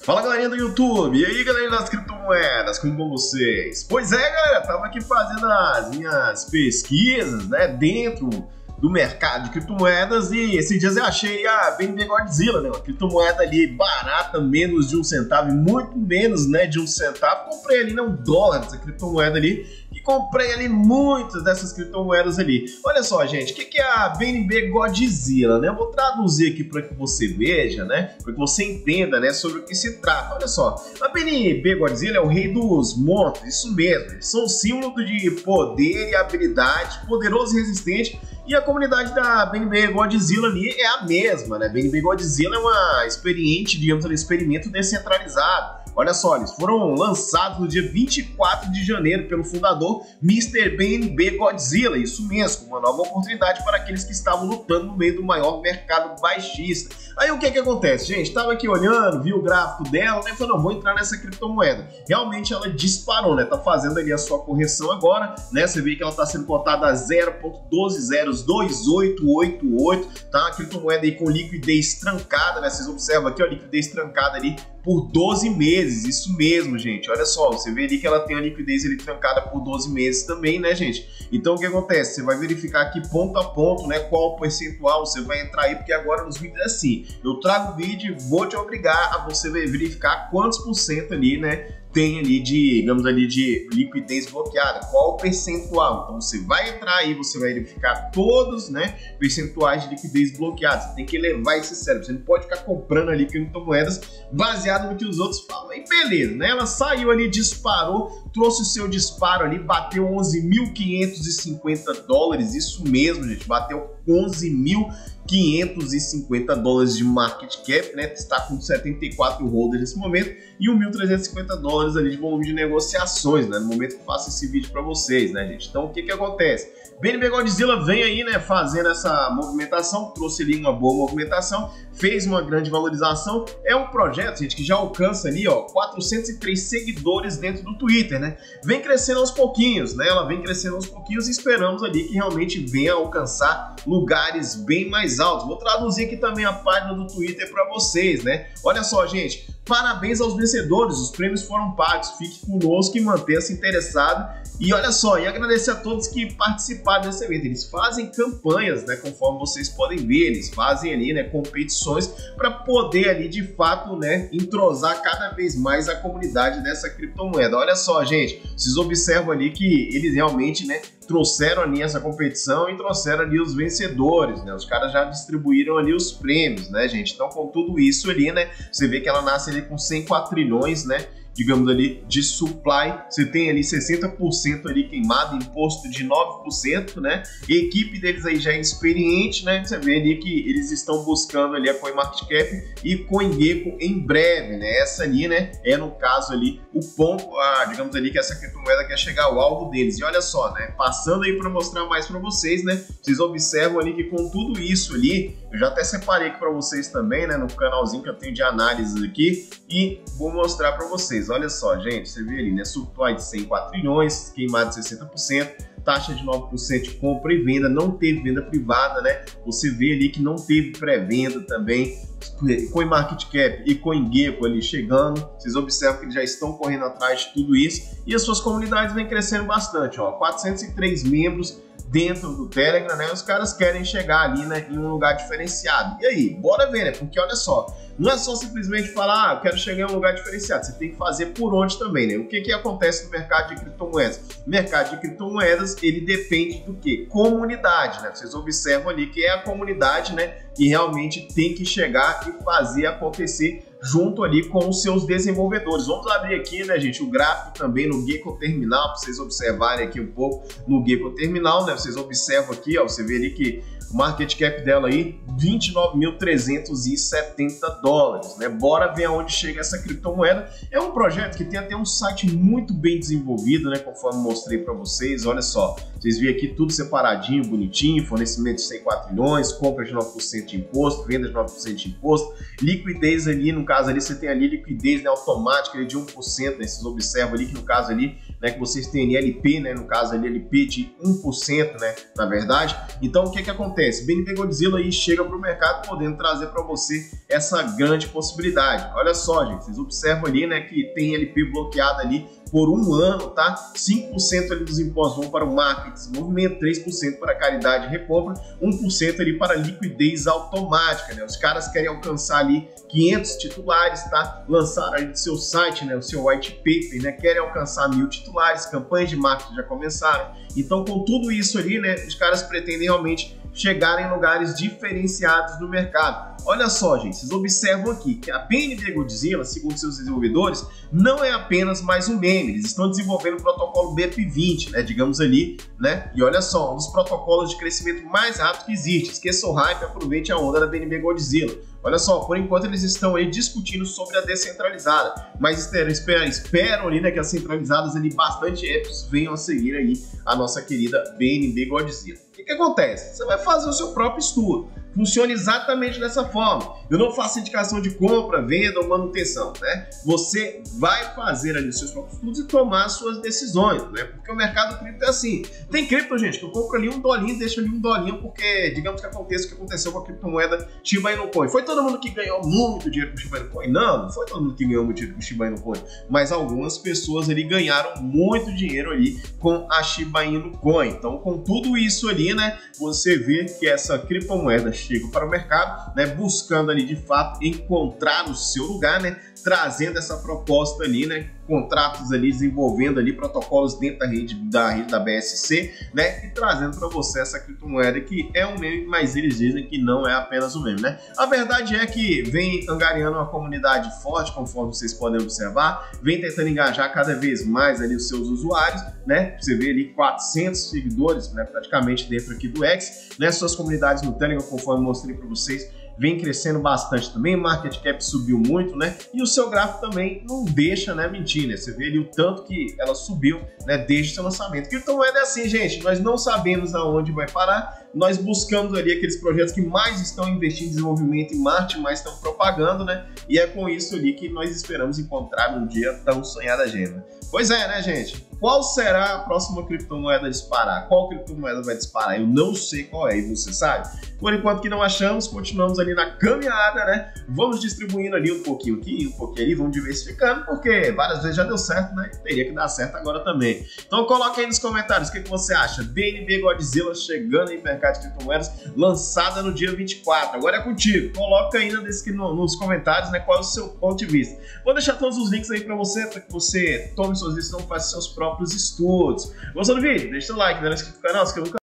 Fala galerinha do YouTube, e aí galerinha das criptomoedas, como vão vocês? Pois é galera, tava aqui fazendo as minhas pesquisas, né, dentro do mercado de criptomoedas e esses dias eu achei a BNB Godzilla, né, uma criptomoeda ali barata, menos de 1 centavo, muito menos, né, de 1 centavo, comprei ali, né, $1 dessa criptomoeda ali e comprei ali muitas dessas criptomoedas ali. Olha só gente, o que é a BNB Godzilla, né, eu vou traduzir aqui para que você veja, né, para que você entenda, né, sobre o que se trata. Olha só, a BNB Godzilla é o rei dos monstros, isso mesmo, eles são símbolo de poder e habilidade, poderoso e resistente. E a comunidade da BNB Godzilla ali é a mesma, né? BNB Godzilla é uma experimento descentralizado. Olha só, eles foram lançados no dia 24 de janeiro pelo fundador Mr. BNB Godzilla, isso mesmo, uma nova oportunidade para aqueles que estavam lutando no meio do maior mercado baixista. Aí o que acontece, gente? Tava aqui olhando, vi o gráfico dela, né? Falei, não, vou entrar nessa criptomoeda. Realmente ela disparou, né? Tá fazendo ali a sua correção agora, né? Você vê que ela tá sendo cotada a 0.12002888, tá? Uma criptomoeda aí com liquidez trancada, né? Vocês observam aqui, ó, liquidez trancada ali por 12 meses, isso mesmo, gente. Olha só, você vê ali que ela tem a liquidez ali trancada por 12 meses também, né, gente? Então, o que acontece? Você vai verificar aqui ponto a ponto, né, qual o percentual, você vai entrar aí, porque agora nos vídeos é assim, eu trago o vídeo e vou te obrigar a você verificar quantos por cento ali, né, tem ali de, digamos ali, de liquidez bloqueada, qual o percentual. Então você vai entrar aí, você vai verificar todos, né, percentuais de liquidez bloqueada. Você tem que elevar esse cérebro, você não pode ficar comprando ali criptomoedas baseado no que os outros falam. Aí beleza, né, ela saiu ali, disparou, trouxe o seu disparo ali, bateu 11.550 dólares, isso mesmo, gente, bateu 11.550 dólares de market cap, né? Está com 74 holders nesse momento e 1.350 dólares ali de volume de negociações, né? No momento que eu faço esse vídeo para vocês, né, gente? Então, o que acontece? BNB Godzilla vem aí, né, fazendo essa movimentação, trouxe ali uma boa movimentação, fez uma grande valorização. É um projeto, gente, que já alcança ali, ó, 403 seguidores dentro do Twitter, né? Vem crescendo aos pouquinhos, né? Ela vem crescendo aos pouquinhos e esperamos ali que realmente venha a alcançar lugares bem mais altos. Vou traduzir aqui também a página do Twitter para vocês, né? Olha só, gente, parabéns aos vencedores, os prêmios foram pagos, fique conosco e mantenha-se interessado. E olha só, e agradecer a todos que participaram desse evento. Eles fazem campanhas, né, conforme vocês podem ver, eles fazem ali, né, competições para poder ali de fato, né, entrosar cada vez mais a comunidade dessa criptomoeda. Olha só, gente, vocês observam ali que eles realmente, né, trouxeram ali essa competição e trouxeram ali os vencedores, né? Os caras já distribuíram ali os prêmios, né, gente? Então, com tudo isso ali, né, você vê que ela nasce ali com 100 quatrilhões, né, digamos ali, de supply. Você tem ali 60% ali queimado, imposto de 9%, né? A equipe deles aí já é experiente, né? Você vê ali que eles estão buscando ali a CoinMarketCap e CoinGecko em breve, né? Essa ali, né, é no caso ali o ponto, digamos ali, que essa criptomoeda quer chegar ao alvo deles. E olha só, né, passando aí para mostrar mais para vocês, né? Vocês observam ali que com tudo isso ali, eu já até separei aqui para vocês também, né, no canalzinho que eu tenho de análise aqui e vou mostrar para vocês. Olha só, gente, você vê ali, né, supply de 100 quatrilhões, queimado de 60%, taxa de 9% de compra e venda, não teve venda privada, né? Você vê ali que não teve pré-venda também. CoinMarketCap e CoinGecko ali chegando, vocês observam que eles já estão correndo atrás de tudo isso e as suas comunidades vêm crescendo bastante, ó, 403 membros dentro do Telegram, né? Os caras querem chegar ali, né, em um lugar diferenciado. E aí, bora ver, né? Porque olha só, não é só simplesmente falar, eu quero chegar em um lugar diferenciado, você tem que fazer por onde também, né? O que acontece no mercado de criptomoedas? O mercado de criptomoedas, ele depende do quê? Comunidade, né? Vocês observam ali que é a comunidade, né, que realmente tem que chegar e fazer acontecer junto ali com os seus desenvolvedores. Vamos abrir aqui, né, gente, o gráfico também no Gecko Terminal, para vocês observarem aqui um pouco no Gecko Terminal, né? Vocês observam aqui, ó, você vê ali que o market cap dela aí, 29.370 dólares, né? Bora ver aonde chega essa criptomoeda. É um projeto que tem até um site muito bem desenvolvido, né? Conforme mostrei para vocês, olha só. Vocês veem aqui tudo separadinho, bonitinho, fornecimento de 100 quatrilhões, compra de 9% de imposto, venda de 9% de imposto, liquidez ali, no caso ali você tem ali liquidez, né, automática ali de 1%, né? Vocês observam ali que no caso ali né, que vocês têm LP, né, no caso ali LP de 1%, né, na verdade. Então o que que acontece? BNB Godzilla aí chega para o mercado podendo trazer para você essa grande possibilidade. Olha só, gente, vocês observam ali, né, que tem LP bloqueado ali por um ano, tá? 5% ali dos impostos vão para o marketing, desenvolvimento, 3% para caridade e recompra, 1% ali para liquidez automática, né? Os caras querem alcançar ali 500 titulares, tá? Lançaram aí no seu site, né, o seu white paper, né? Querem alcançar 1000 titulares, campanhas de marketing já começaram. Então, com tudo isso ali, né, os caras pretendem realmente chegar em lugares diferenciados no mercado. Olha só, gente, vocês observam aqui que a BNB Godzilla, segundo seus desenvolvedores, não é apenas mais um meme, eles estão desenvolvendo o protocolo BEP20, né, digamos ali, né, e olha só, um dos protocolos de crescimento mais rápido que existe. Esqueça o hype, aproveite a onda da BNB Godzilla. Olha só, por enquanto eles estão aí discutindo sobre a descentralizada, mas esperam ali, né, que as centralizadas ali bastante épicos venham a seguir aí a nossa querida BNB Godzilla. O que acontece? Você vai fazer o seu próprio estudo. Funciona exatamente dessa forma. Eu não faço indicação de compra, venda ou manutenção, né? Você vai fazer ali os seus próprios estudos e tomar as suas decisões, né? Porque o mercado cripto é assim. Tem cripto, gente, que eu compro ali $1, deixo ali $1, porque digamos que aconteça o que aconteceu com a criptomoeda Shiba Inu Coin. Foi todo mundo que ganhou muito dinheiro com Shiba Inu Coin? Não foi todo mundo que ganhou muito dinheiro com Shiba Inu Coin, mas algumas pessoas ali ganharam muito dinheiro ali com a Shiba Inu Coin. Então, com tudo isso ali, né, você vê que essa criptomoeda chega para o mercado, né, buscando ali de fato encontrar o seu lugar, né, trazendo essa proposta ali, né, contratos ali, desenvolvendo ali protocolos dentro da rede da BSC, né, e trazendo para você essa criptomoeda que é um meme, mas eles dizem que não é apenas um meme, né? A verdade é que vem angariando uma comunidade forte, conforme vocês podem observar, vem tentando engajar cada vez mais ali os seus usuários, né? Você vê ali 400 seguidores, né, praticamente dentro aqui do X, né? Suas comunidades no Telegram, conforme mostrei para vocês, vem crescendo bastante também, market cap subiu muito, né? E o seu gráfico também não deixa, né, mentir, né? Você vê ali o tanto que ela subiu, né, desde o seu lançamento. Criptomoeda é assim, gente, nós não sabemos aonde vai parar, nós buscamos ali aqueles projetos que mais estão investindo em desenvolvimento e marketing, mais estão propagando, né? E é com isso ali que nós esperamos encontrar um dia tão sonhada gema. Pois é, né, gente? Qual será a próxima criptomoeda a disparar? Qual criptomoeda vai disparar? Eu não sei qual é, e você sabe? Por enquanto que não achamos, continuamos ali na caminhada, né? Vamos distribuindo ali um pouquinho aqui, um pouquinho ali, vamos diversificando, porque várias vezes já deu certo, né? Teria que dar certo agora também. Então coloque aí nos comentários o que você acha. BNB Godzilla chegando em mercado de criptomoedas, lançada no dia 24. Agora é contigo. Coloca aí nos comentários, né, qual é o seu ponto de vista. Vou deixar todos os links aí para que você tome suas decisões, faça seus próprios estudos. Gostou do vídeo? Deixa o like, não é inscrito no canal, se inscreva no canal.